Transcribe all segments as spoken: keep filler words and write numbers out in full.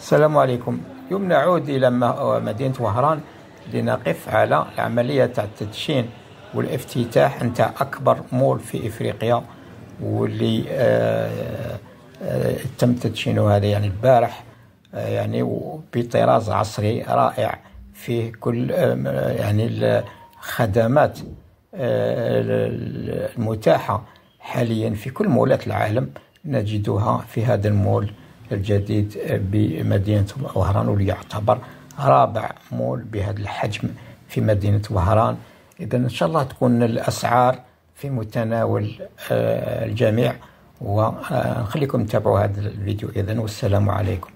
السلام عليكم. اليوم نعود إلى مدينة وهران لنقف على عملية التدشين والافتتاح نتاع أكبر مول في إفريقيا، واللي آه آه تم تدشينه هذا يعني البارح، آه يعني بطراز عصري رائع فيه كل آه يعني الخدمات آه المتاحة حاليا في كل مولات العالم نجدها في هذا المول الجديد بمدينة وهران، واللي يعتبر رابع مول بهذا الحجم في مدينة وهران. إذن إن شاء الله تكون الأسعار في متناول الجميع، ونخليكم تتابعوا هذا الفيديو. إذن والسلام عليكم.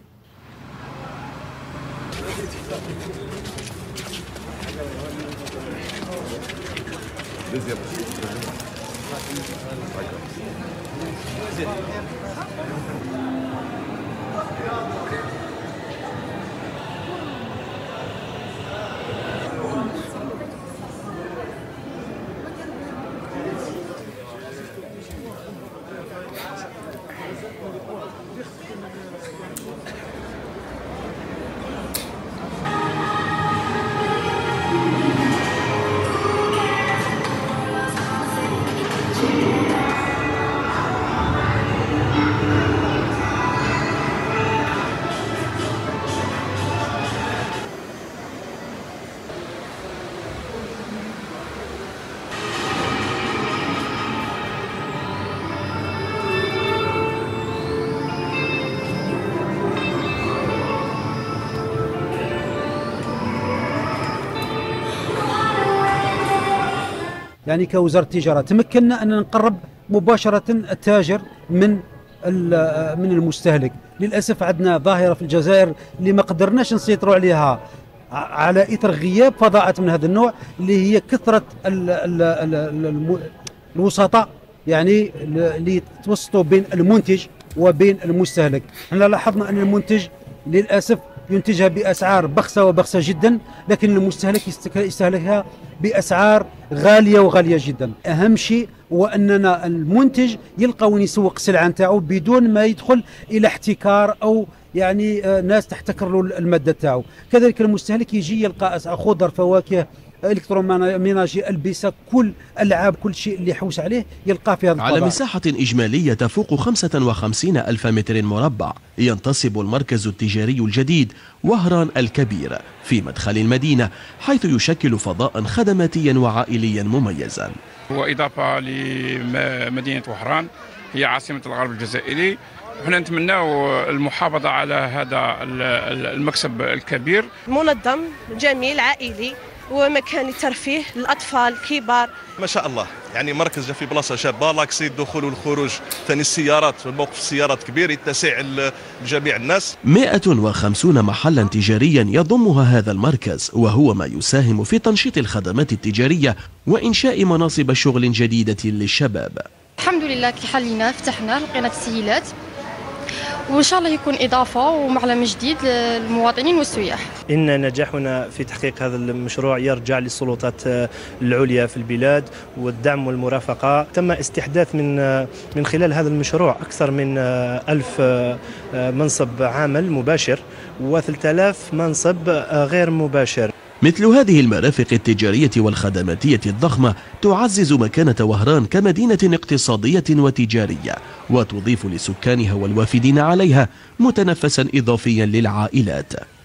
يعني كوزارة التجارة تمكنا أن نقرب مباشرة التاجر من من المستهلك. للأسف عندنا ظاهرة في الجزائر اللي ما قدرناش نسيطروا عليها على إثر غياب فضاءات من هذا النوع، اللي هي كثرة الوسطاء يعني اللي يتوسطوا بين المنتج وبين المستهلك. احنا لاحظنا أن المنتج للأسف ينتجها بأسعار بخسة وبخسة جدا، لكن المستهلك يستهلكها بأسعار غالية وغالية جدا. أهم شيء هو أننا المنتج يلقى وين يسوق السلعة نتاعو بدون ما يدخل إلى احتكار أو يعني ناس تحتكر له المادة تاعو. كذلك المستهلك يجي يلقى خضر، فواكه، الكتروميناجي، البسه، كل العاب، كل شيء اللي يحوس عليه يلقاه في هذا الفضاء. على مساحة إجمالية تفوق خمسة وخمسين ألف متر مربع ينتصب المركز التجاري الجديد وهران الكبير في مدخل المدينة، حيث يشكل فضاء خدماتيا وعائليا مميزا. وإضافة لمدينة وهران هي عاصمة الغرب الجزائري، احنا نتمناو المحافظة على هذا المكسب الكبير. منظم جميل عائلي ومكان الترفيه للأطفال الكبار. ما شاء الله، يعني مركز جا في بلاصة شابة، لاكسي الدخول والخروج، ثاني السيارات، موقف السيارات كبير يتسع لجميع الناس. مئة وخمسين محلا تجاريا يضمها هذا المركز، وهو ما يساهم في تنشيط الخدمات التجارية وإنشاء مناصب شغل جديدة للشباب. الحمد لله كي حلينا فتحنا لقينا تسهيلات، وإن شاء الله يكون إضافة ومعلم جديد للمواطنين والسياح. إن نجاحنا في تحقيق هذا المشروع يرجع للسلطات العليا في البلاد والدعم والمرافقة. تم استحداث من من خلال هذا المشروع أكثر من ألف منصب عمل مباشر وثلاثة آلاف منصب غير مباشر. مثل هذه المرافق التجارية والخدماتية الضخمة تعزز مكانة وهران كمدينة اقتصادية وتجارية، وتضيف لسكانها والوافدين عليها متنفسا إضافيا للعائلات.